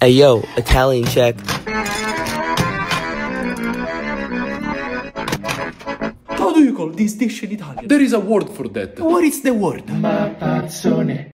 Hey yo, Italian check. How do you call this dish in Italian? There is a word for that. What is the word? Matazzone.